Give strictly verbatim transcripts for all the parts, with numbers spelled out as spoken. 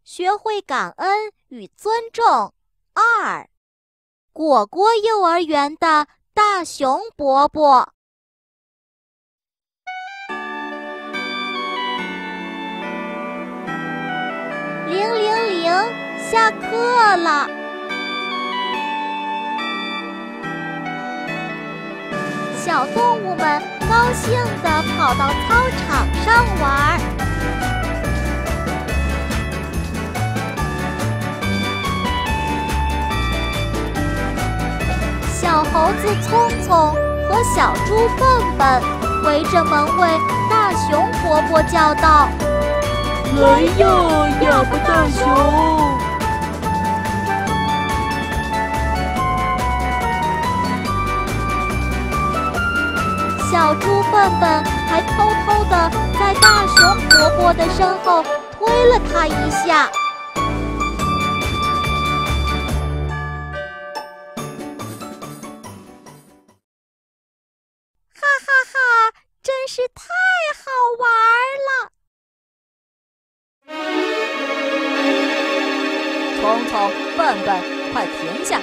学会感恩与尊重。二，果果幼儿园的大熊伯伯。铃铃铃，下课了。小动物们高兴地跑到操场上玩。小猴子聪聪和小猪笨笨围着门卫大熊伯伯叫道：“ 来呀，哑巴大熊！” 小猪笨笨还偷偷地在大熊伯伯的身后推了他一下。哈哈哈，真是太好玩了！ 聪聪、笨笨，快停下！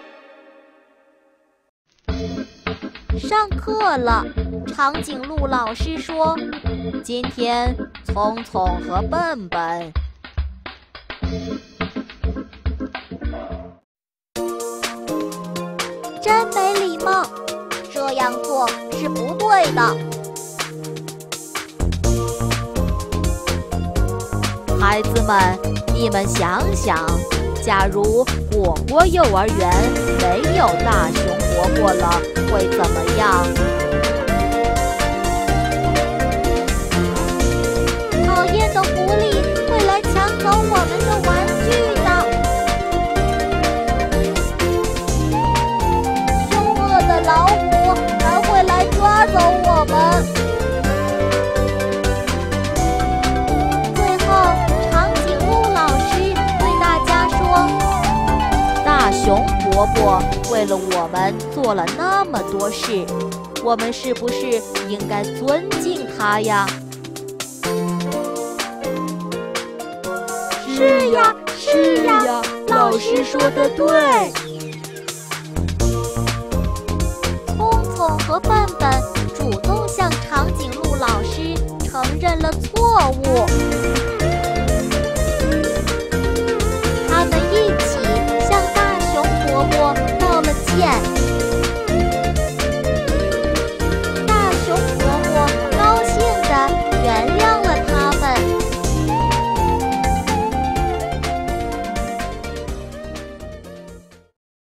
上课了，长颈鹿老师说：“ 今天聪聪和笨笨真没礼貌，这样做是不对的。” 孩子们，你们想想，假如果果幼儿园没有大熊伯伯了，会怎么样？ 讨厌的狐狸会来抢走我们的玩具的。凶恶的老虎还会来抓走我们。最后，长颈鹿老师对大家说：“ 大熊伯伯为了我们做了那么多事，我们是不是应该尊敬他呀？” 是呀，是呀，老师说的对。 聪聪和笨笨主动向长颈鹿老师承认了错误。